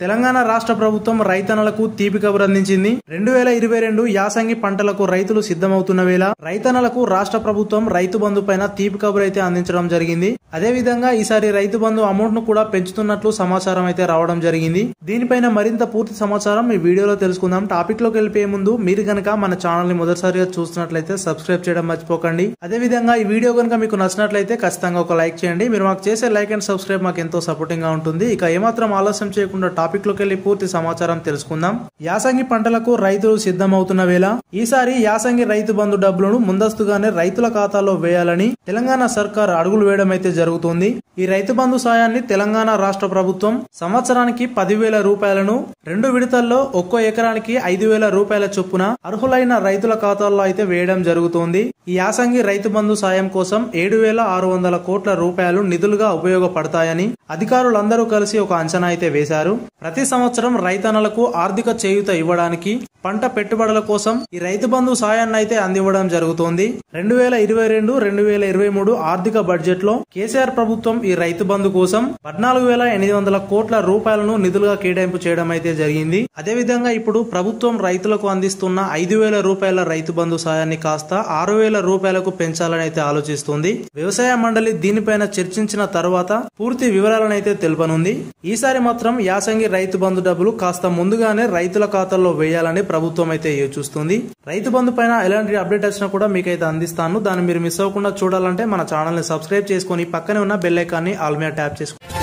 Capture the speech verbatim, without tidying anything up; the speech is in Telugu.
తెలంగాణ రాష్ట్ర ప్రభుత్వం రైతన్నలకు తీపి కబురు అందించింది. రెండు వేల ఇరవై రెండు యాసంగి పంటలకు రైతులు సిద్ధమవుతున్న వేళ రైతన్నలకు రాష్ట్ర ప్రభుత్వం రైతు బంధు పైన తీపి కబురు అయితే అందించడం జరిగింది. అదే విధంగా ఈసారి రైతు బంధు అమౌంట్ ను కూడా పెంచుతున్నట్లు సమాచారం అయితే రావడం జరిగింది. దీనిపైన మరింత పూర్తి సమాచారం ఈ వీడియోలో తెలుసుకుందాం. టాపిక్ లోకి వెళ్ళిపోయే ముందు మీరు గనక మన ఛానల్ ని మొదటిసారిగా చూస్తున్నట్లయితే సబ్స్క్రైబ్ చేయడం మర్చిపోకండి. అదే విధంగా ఈ వీడియో కనుక మీకు నచ్చినట్లయితే ఖచ్చితంగా ఒక లైక్ చేయండి. మీరు మాకు చేసే లైక్ అండ్ సబ్స్క్రైబ్ మాకు ఎంతో సపోర్టింగ్ గా ఉంటుంది. ఇక ఏమాత్రం ఆలస్యం చేయకుండా టాపిక్ లోకి వెళ్లి పూర్తి సమాచారం తెలుసుకుందాం. యాసంగి పంటలకు రైతులు సిద్ధమవుతున్న వేళ ఈసారి యాసంగి రైతు బంధు డబ్బులను ముందస్తుగానే రైతుల ఖాతాలో వేయాలని తెలంగాణ సర్కార్ అడుగులు వేయడం అయితే జరుగుతుంది. ఈ రైతు బంధు సాయాన్ని తెలంగాణ రాష్ట్ర ప్రభుత్వం సంవత్సరానికి పదివేల రూపాయలను రెండు విడతల్లో ఒక్కో ఎకరానికి ఐదు వేల రూపాయల చొప్పున అర్హులైన రైతుల ఖాతాల్లో అయితే వేయడం జరుగుతుంది. ఈ యాసంగి రైతు బంధు సాయం కోసం ఏడు వేల ఆరు వందల కోట్ల రూపాయలు నిధులుగా ఉపయోగపడతాయని అధికారులందరూ కలిసి ఒక అంచనా అయితే వేశారు. ప్రతి సంవత్సరం రైతన్నలకు ఆర్థిక చేయూత ఇవ్వడానికి పంట పెట్టుబడుల కోసం ఈ రైతు బంధు సాయాన్ని అయితే అందివ్వడం జరుగుతోంది. రెండు వేల ఇరవై రెండు రెండు వేల ఇరవై మూడు ఆర్థిక బడ్జెట్ లో కేసీఆర్ ప్రభుత్వం ఈ రైతు బంధు కోసం పద్నాలుగు వేల ఎనిమిది వందల కోట్ల రూపాయలను నిధులుగా కేటాయింపు చేయడం అయితే జరిగింది. అదేవిధంగా ఇప్పుడు ప్రభుత్వం రైతులకు అందిస్తున్న ఐదు వేల రూపాయల రైతు బంధు సాయాన్ని కాస్త ఆరు వేల రూపాయలకు పెంచాలని అయితే ఆలోచిస్తుంది. వ్యవసాయ మండలి దీనిపైన చర్చించిన తర్వాత పూర్తి వివరాలను అయితే తెలుపనుంది. ఈసారి మాత్రం యాసంగి రైతు బంధు డబ్బులు కాస్త ముందుగానే రైతుల ఖాతాల్లో వేయాలని ప్రభుత్వం అయితే చూస్తుంది. రైతు బంధు పైన ఎలాంటి అప్డేట్ వచ్చినా కూడా మీకైతే అందిస్తాను. దాన్ని మీరు మిస్ అవ్వకుండా చూడాలంటే మన ఛానల్ ని సబ్స్క్రైబ్ చేసుకుని పక్కనే ఉన్న బెల్ ఐకాన్ ని ఆల్ మీద ట్యాప్ చేసుకోండి.